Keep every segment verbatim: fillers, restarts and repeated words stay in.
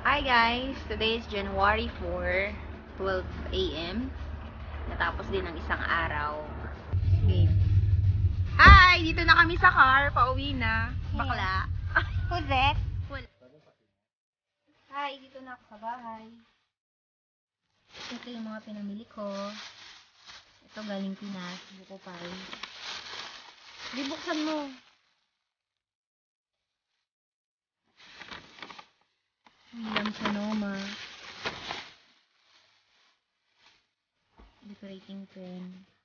Hi guys! Today is January fourth, twelve A M Natapos din ng isang araw. Game. Hi! Dito na kami sa car. Pauwi na. Bakla. Who's that? Wala. Hi! Dito na ako sa bahay. Ito yung mga pinamili ko. Ito galing Pinas. Buko pa rin. Di buksan mo. William Sonoma. Decorating pen.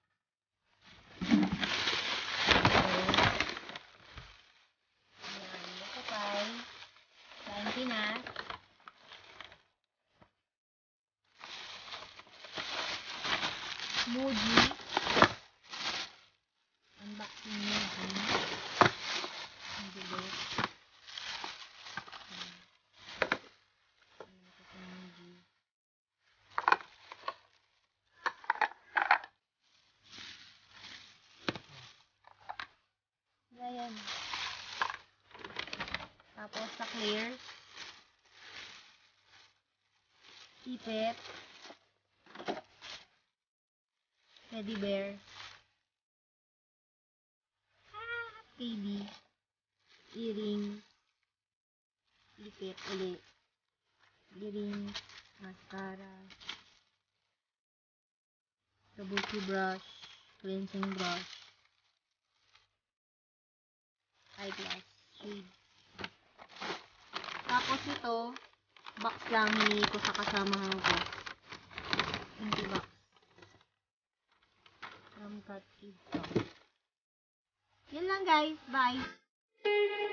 Ayan, buko pie. Kain Pinas. Muji. Unboxing Muji. Ang bilis. Ayan. Ayan ito sa Muji. Ayan. Tapos sa Clear. Ipet. Teddy bear. K B. Earring. Ipet ulit. Earring. Mascara. Kabuki brush. Cleansing brush. Eyeglass. Shade. Tapos ito, box lang hini ko sa kasamahan ko. twenty box. From Cut Kid. Yan lang guys. Bye!